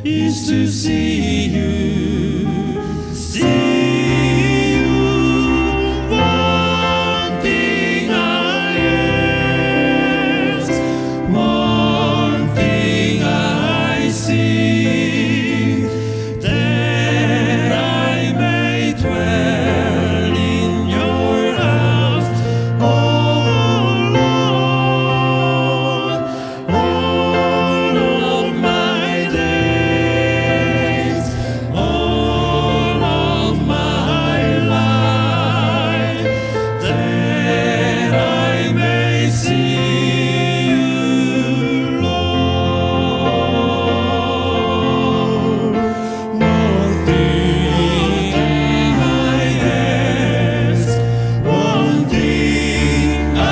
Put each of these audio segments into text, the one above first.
is to see you, see you. One thing I ask, one thing I seek, that I may dwell in your house, oh Lord, all of my days, all of my life, that I may see you, Lord. One thing I ask, one thing I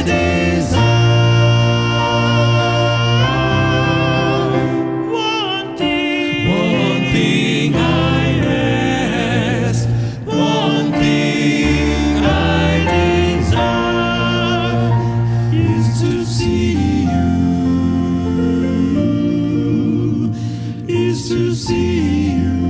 desire, one thing I ask, one thing I desire is to see you, is to see you.